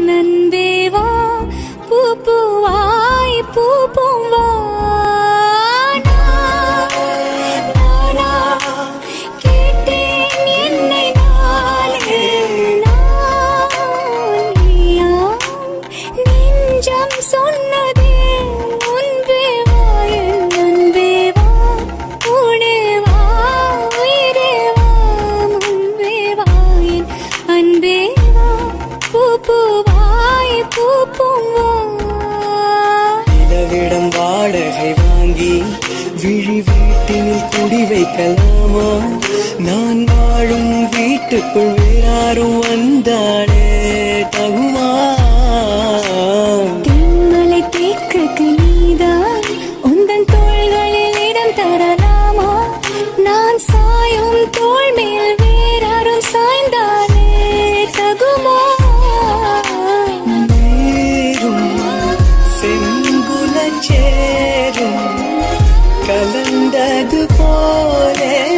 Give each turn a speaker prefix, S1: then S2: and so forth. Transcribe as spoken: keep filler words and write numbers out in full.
S1: நன்பேவா பூ பூவாய் பூ பூவா நானா கேட்டேன் என்னை நானே நானியா நெஞ்சம் சொன்னதே முன்பேவா என் நன்பேவா உனேவா உயிரேவா முன்பேவா என் அன்பேவா பூ பூவாய் பூ பூவா
S2: நிலவிடம் வாடகை வாங்கி விழி வீட்டினில் குடி வைக்கலாமா நான் வாழும் வீட்டுக்குள் வேறாரும் வந்தாலே தகுமா
S1: தென்மலை தேக்கக்கு நீதான் உந்தன் தோள்களில் இடம் தரலாமா நான் சாயும் தோள் மேல் வேறாரும் சாய்ந்தாலே தகுமா
S2: நீரும் செங்குல சேரும் கலந்தது போலே